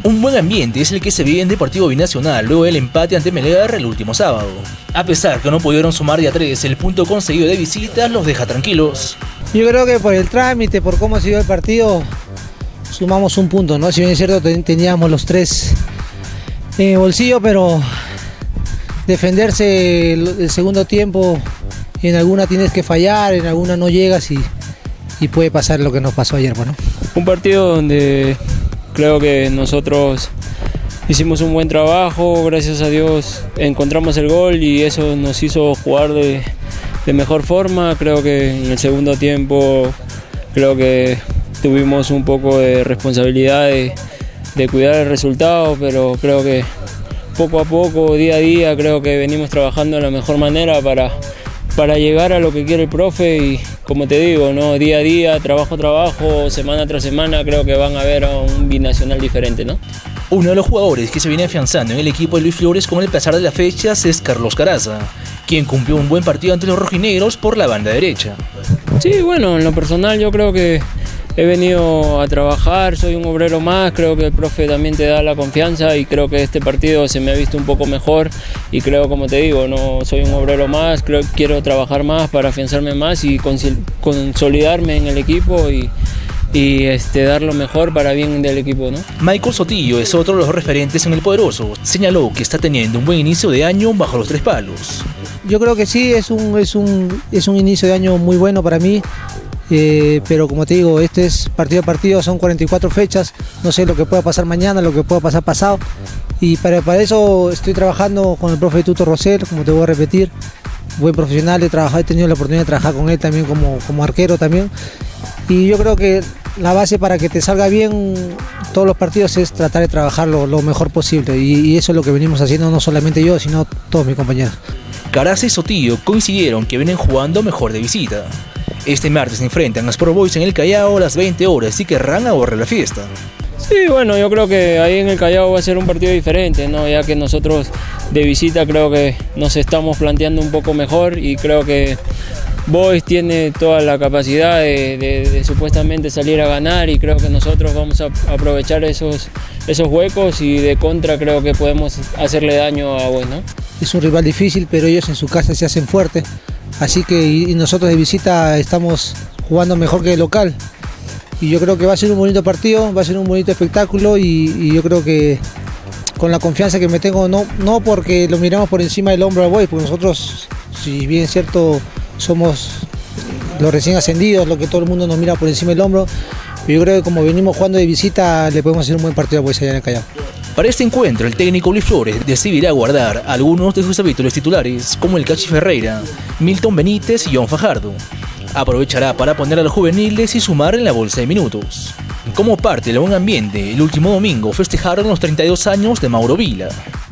Un buen ambiente es el que se vive en Deportivo Binacional luego del empate ante Melgar el último sábado. A pesar que no pudieron sumar de a 3, el punto conseguido de visita los deja tranquilos. Yo creo que por el trámite, por cómo se dio el partido, sumamos un punto, ¿no? Si bien es cierto, teníamos los 3 en el bolsillo, pero defenderse el segundo tiempo, en alguna tienes que fallar, en alguna no llegas y puede pasar lo que nos pasó ayer, bueno. Un partido donde creo que nosotros hicimos un buen trabajo, gracias a Dios encontramos el gol y eso nos hizo jugar de mejor forma. Creo que en el segundo tiempo creo que tuvimos un poco de responsabilidad de cuidar el resultado, pero creo que poco a poco, día a día, creo que venimos trabajando de la mejor manera para llegar a lo que quiere el profe y como te digo, ¿no? Día a día, trabajo a trabajo, semana tras semana, creo que van a ver a un binacional diferente, ¿no? Uno de los jugadores que se viene afianzando en el equipo de Luis Flores con el pasar de las fechas es Carlos Caraza, quien cumplió un buen partido ante los rojinegros por la banda derecha. Sí, bueno, en lo personal yo creo que he venido a trabajar, soy un obrero más, creo que el profe también te da la confianza y creo que este partido se me ha visto un poco mejor y creo, como te digo, no soy un obrero más, creo que quiero trabajar más para afianzarme más y consolidarme en el equipo y dar lo mejor para bien del equipo, ¿no? Michael Sotillo es otro de los referentes en el Poderoso. Señaló que está teniendo un buen inicio de año bajo los 3 palos. Yo creo que sí, es un inicio de año muy bueno para mí. Pero como te digo, este es partido a partido, son 44 fechas, no sé lo que pueda pasar mañana, lo que pueda pasar pasado y para eso estoy trabajando con el profe Tuto Rosell, como te voy a repetir, buen profesional, he tenido la oportunidad de trabajar con él también como arquero también y yo creo que la base para que te salga bien todos los partidos es tratar de trabajarlo lo mejor posible y eso es lo que venimos haciendo no solamente yo, sino todos mis compañeros. Caraza y Sotillo coincidieron que vienen jugando mejor de visita. Este martes se enfrentan a Sport Boys en el Callao a las 20 horas y querrán ahorrar la fiesta. Sí, bueno, yo creo que ahí en el Callao va a ser un partido diferente, ¿no? Ya que nosotros de visita creo que nos estamos planteando un poco mejor y creo que Boys tiene toda la capacidad de supuestamente salir a ganar y creo que nosotros vamos a aprovechar esos huecos y de contra creo que podemos hacerle daño a Boys, ¿no? Es un rival difícil, pero ellos en su casa se hacen fuertes. Así que y nosotros de visita estamos jugando mejor que de local y yo creo que va a ser un bonito partido, va a ser un bonito espectáculo y yo creo que con la confianza que me tengo, no porque lo miramos por encima del hombro a Boys, porque nosotros, si bien es cierto, somos los recién ascendidos, lo que todo el mundo nos mira por encima del hombro, pero yo creo que como venimos jugando de visita le podemos hacer un buen partido a Boys allá en el Callao. Para este encuentro, el técnico Luis Flores decidirá guardar a algunos de sus habituales titulares, como el Cachi Ferreira, Milton Benítez y John Fajardo. Aprovechará para poner a los juveniles y sumar en la bolsa de minutos. Como parte del buen ambiente, el último domingo festejaron los 32 años de Mauro Vila.